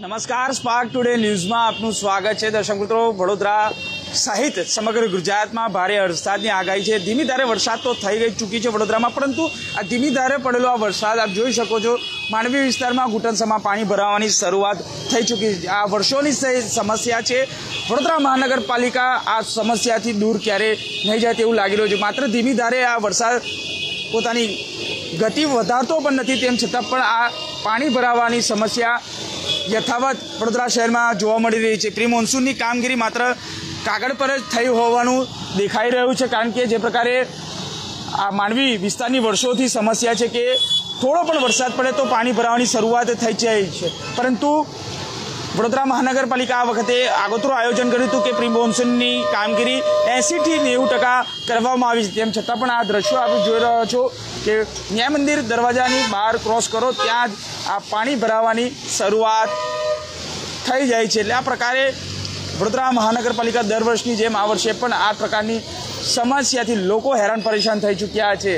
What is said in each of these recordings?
नमस्कार spark today news में आपનું स्वागत है। दर्शक मित्रों, वडोदरा सहित समग्र गुजरात में भारे वरसादनी आगाही है। धीमी धारे वरसाद तो थई गई चूकी है वडोदरा में, परंतु आ धीमी धारे पड़ेलो आ वरसाद आप जोई शको छो। मांडवी विस्तार में घूंटणसमा पाणी भरावानी शरूआत थई चूकी है। आ वर्षोनी समस्या है। वडोदरा महानगरपालिका आ समस्याथी दूर क्यारे नहीं जाए तेवुं लागी रह्युं छे। मात्र धीमी धारे आ वरसाद पोतानी गति वधारतो पण नथी, तेम छतां पण आ पाणी भरावानी समस्या यथावत वडोदरा शहर में जोवा मळी रही है। प्री मोन्सूननी कामगीरी मात्र कागळ पर ज थई होवानुं देखाई रह्युं छे, कारण के जे प्रकारे आ मांडवी विस्तारनी वर्षोथी समस्या है कि थोड़ो पण वरसाद पड़े तो पाणी भरावानी शरूआत थई जाय छे। परंतु वडोदरा महानगरपालिका आ वखते आगोतरू आयोजन कर्युं हतुं कि प्री मोन्सूननी कामगीरी 80 થી 90% करवामां आवी छे। तेम छतां पण आ दृश्यो आप जोई रह्या छो कि न्याय मंदिर दरवाजानी बहार क्रॉस करो त्यां ज आ पाणी भरावानी शरूआत थई जाय छे। એટલે આ પ્રકારે વડોદરા મહાનગરપાલિકા દર વર્ષની જેમ આ વર્ષે પણ આ પ્રકારની સમસ્યાથી લોકો હેરાન પરેશાન થઈ ચૂક્યા છે।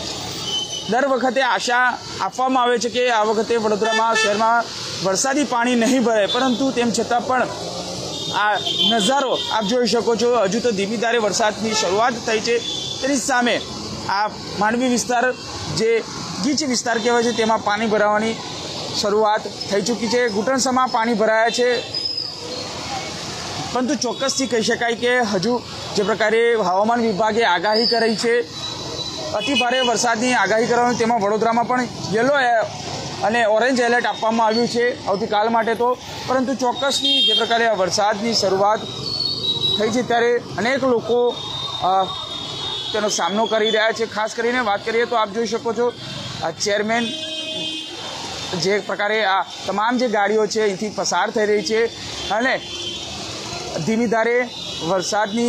દર વખતે આશા આપવામાં આવે છે કે આ વખતે વડોદરામાં શહેરમાં વરસાદી પાણી નહીં ભરાય, પરંતુ તેમ છતાં પણ આ નજારો આપ જોઈ શકો છો। હજુ તો ધીમી ધારે વરસાદની શરૂઆત થઈ છે, તેની સામે આ માંડવી વિસ્તાર જે ગીચ વિસ્તાર કહેવાય છે તેમાં પાણી ભરાવાની શરૂઆત થઈ ચૂકી છે। ઘૂંટણસમાં પાણી ભરાયા છે, પરંતુ ચોક્કસથી કહી શકાય કે હજુ જે પ્રકારે હવામાન વિભાગે આગાહી કરી છે અતિ ભારે વરસાદની આગાહી કરવાની, તેમાં વડોદરામાં પણ યલો અને ઓરેન્જ એલર્ટ આપવામાં આવ્યું છે આવતીકાલ માટે તો। પરંતુ ચોક્કસથી જે પ્રકારે આ વરસાદની શરૂઆત થઈ છે ત્યારે અનેક લોકો તેનો સામનો કરી રહ્યા છે। ખાસ કરીને વાત કરીએ તો આપ જોઈ શકો છો આ ચેરમેન જે પ્રકારે આ તમામ જે ગાડીઓ છે અહીંથી પસાર થઈ રહી છે અને ધીમી ધારે વરસાદની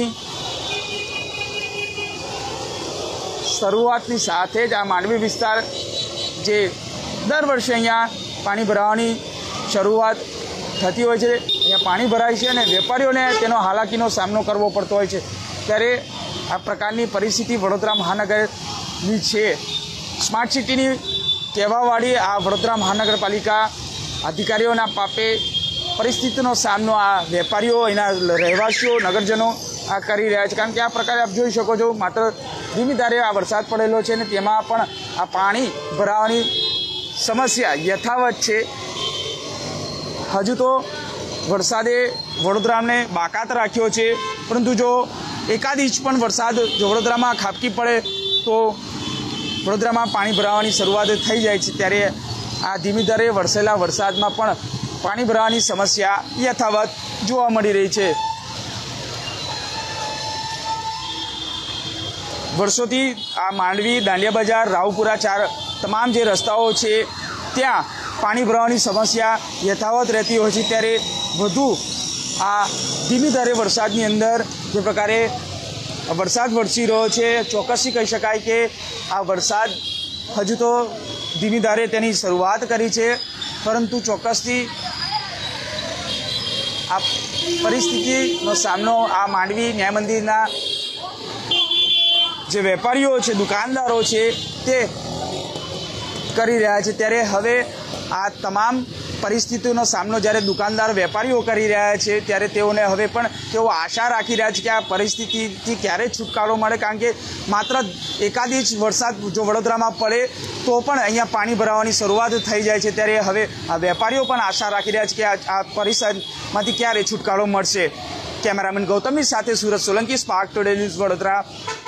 શરૂઆતની સાથે જ આ માંડવી વિસ્તાર જે દર વર્ષે અહીંયા પાણી ભરાવાની શરૂઆત થતી હોય છે, અહીંયા પાણી ભરાય છે અને વેપારીઓને તેનો હાલાકીનો સામનો કરવો પડતો હોય છે। ત્યારે આ પ્રકારની પરિસ્થિતિ વડોદરા મહાનગરની છે। સ્માર્ટ સિટીની કહેવાવાળી આ વડોદરા મહાનગરપાલિકા અધિકારીઓના પાપે પરિસ્થિતિનો સામનો આ વેપારીઓ અહીંના રહેવાસીઓ નગરજનો આ કરી રહ્યા છે। કારણ કે આ પ્રકારે આપ જોઈ શકો છો માત્ર ધીમી ધારે આ વરસાદ પડેલો છે અને તેમાં પણ આ પાણી ભરાવાની સમસ્યા યથાવત છે। હજુ તો વરસાદે વડોદરાને બાકાત રાખ્યો છે, પરંતુ જો એકાદ ઇંચ પણ વરસાદ જો વડોદરામાં ખાબકી પડે તો વડોદરામાં પાણી ભરાવાની શરૂઆત થઈ જાય છે। ત્યારે આ ધીમી ધારે વરસેલા વરસાદમાં પણ પાણી ભરાવાની સમસ્યા યથાવત જોવા મળી રહી છે। વર્ષોથી આ માંડવી, દાંડિયા બજાર, રાવપુરા તમામ જે રસ્તાઓ છે ત્યાં પાણી ભરાવાની સમસ્યા યથાવત રહેતી હોય છે। ત્યારે વધુ આ ધીમી ધારે વરસાદની અંદર જે પ્રકારે વરસાદ વરસી રહ્યો છે, ચોક્કસથી કહી શકાય કે આ વરસાદ હજુ તો ધીમી ધારે તેની શરૂઆત કરી છે, પરંતુ ચોક્કસથી આ પરિસ્થિતિનો સામનો આ માંડવી ન્યાય મંદિરના જે વેપારીઓ છે, દુકાનદારો છે તે કરી રહ્યા છે। ત્યારે હવે આ તમામ પરિસ્થિતિનો સામનો જ્યારે દુકાનદાર વેપારીઓ કરી રહ્યા છે ત્યારે તેઓને હવે પણ તેઓ આશા રાખી રહ્યા છે કે આ પરિસ્થિતિથી ક્યારે છુટકારો મળે, કારણ કે માત્ર એકાદ ઇંચ વરસાદ જો વડોદરામાં પડે તો પણ અહીંયા પાણી ભરાવાની શરૂઆત થઈ જાય છે। ત્યારે હવે આ વેપારીઓ પણ આશા રાખી રહ્યા છે કે આ પરિસ્થિતિમાંથી ક્યારે છુટકારો મળશે। કેમેરામેન ગૌતમની સાથે Surat Solanki, Spark Today News Vadodara.